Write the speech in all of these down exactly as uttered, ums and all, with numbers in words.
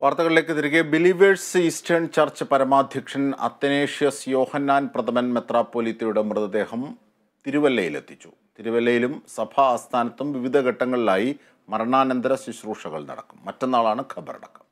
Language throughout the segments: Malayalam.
വാർത്തകളിലേക്ക് തിരികെ. ബിലീവേഴ്സ് ഈസ്റ്റേൺ ചർച്ച് പരമാധ്യക്ഷൻ അത്തനേഷ്യസ് യോഹന്നാൻ പ്രഥമൻ മെത്രാപ്പോലീത്തയുടെ മൃതദേഹം തിരുവല്ലയിലെത്തിച്ചു. തിരുവല്ലയിലും സഭാ ആസ്ഥാനത്തും വിവിധ ഘട്ടങ്ങളിലായി മരണാനന്തര ശുശ്രൂഷകൾ നടക്കും. മറ്റന്നാളാണ് ഖബറടക്കം.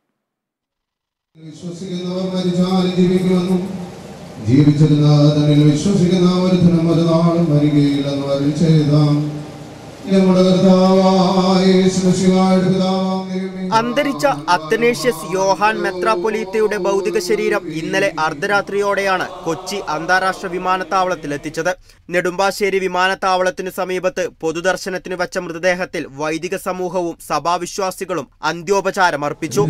അന്തരിച്ച അത്തനേഷ്യസ് യോഹാൻ മെത്രാപ്പൊലീത്തയുടെ ഭൗതിക ശരീരം ഇന്നലെ അർദ്ധരാത്രിയോടെയാണ് കൊച്ചി അന്താരാഷ്ട്ര വിമാനത്താവളത്തിലെത്തിച്ചത്. നെടുമ്പാശ്ശേരി വിമാനത്താവളത്തിനു സമീപത്ത് പൊതുദർശനത്തിന് വച്ച മൃതദേഹത്തിൽ വൈദിക സമൂഹവും സഭാവിശ്വാസികളും അന്ത്യോപചാരം അർപ്പിച്ചു.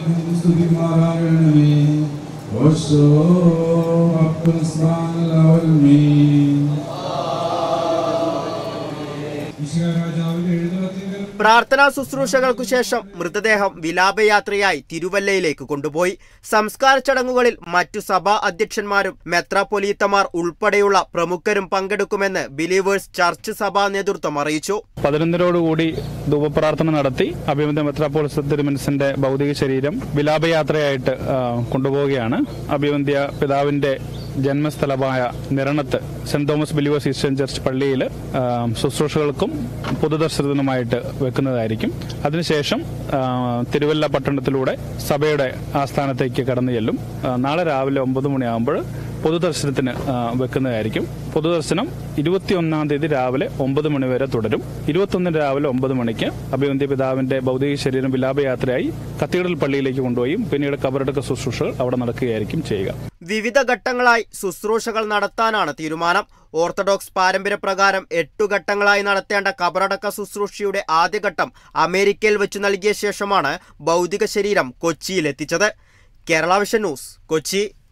പ്രാർത്ഥനാ ശുശ്രൂഷകൾക്കു ശേഷം മൃതദേഹം വിലാപയാത്രയായി തിരുവല്ലയിലേക്ക് കൊണ്ടുപോയി. സംസ്കാര ചടങ്ങുകളിൽ മറ്റു സഭാ അധ്യക്ഷന്മാരും മെത്രാപ്പൊലീത്തമാർ ഉൾപ്പെടെയുള്ള പ്രമുഖരും പങ്കെടുക്കുമെന്ന് ബിലീവേഴ്സ് ചർച്ച് സഭാ നേതൃത്വം അറിയിച്ചു. പതിനൊന്നരോടുകൂടി ധൂപപ്രാർത്ഥന നടത്തി അഭിമന്യ മെത്രാപ്പോലിത്ത തിരുമനസിന്റെ ഭൗതിക ശരീരം വിലാപയാത്രയായിട്ട് കൊണ്ടുപോവുകയാണ്. അഭിമന്യ പിതാവിന്റെ ജന്മസ്ഥലമായ നിരണത്ത് saint Thomas believers eastern church പള്ളിയിൽ ശുശ്രൂഷകൾക്കും പൊതുദർശനത്തിനുമായിട്ട് വെക്കുന്നതായിരിക്കും. അതിനുശേഷം തിരുവല്ല പട്ടണത്തിലൂടെ സഭയുടെ ആസ്ഥാനത്തേക്ക് കടന്നു ചെല്ലും. നാളെ രാവിലെ ഒമ്പത് മണിയാകുമ്പോൾ പൊതുദർശനത്തിന് വെക്കുന്നതായിരിക്കും. പൊതുദർശനം ഇരുപത്തിയൊന്നാം തീയതി രാവിലെ ഒമ്പത് മണി വരെ തുടരും. ഇരുപത്തൊന്നിന് രാവിലെ ഒമ്പത് മണിക്ക് അഭിമന്യ പിതാവിന്റെ ഭൗതിക ശരീരം വിലാപയാത്രയായി കത്തീഡ്രൽ പള്ളിയിലേക്ക് കൊണ്ടുപോയി പിന്നീട് ഖബറടക്ക ശുശ്രൂഷകൾ അവിടെ നടക്കുകയായിരിക്കും ചെയ്യുക. വിവിധ ഘട്ടങ്ങളായി ശുശ്രൂഷകൾ നടത്താനാണ് തീരുമാനം. ഓർത്തഡോക്സ് പാരമ്പര്യപ്രകാരം എട്ടു ഘട്ടങ്ങളായി നടത്തേണ്ട ഖബറടക്ക ശുശ്രൂഷയുടെ ആദ്യഘട്ടം അമേരിക്കയിൽ വെച്ചു നൽകിയ ശേഷമാണ് ഭൗതിക ശരീരം കൊച്ചിയിലെത്തിച്ചത്. Kerala vision news, Kochi.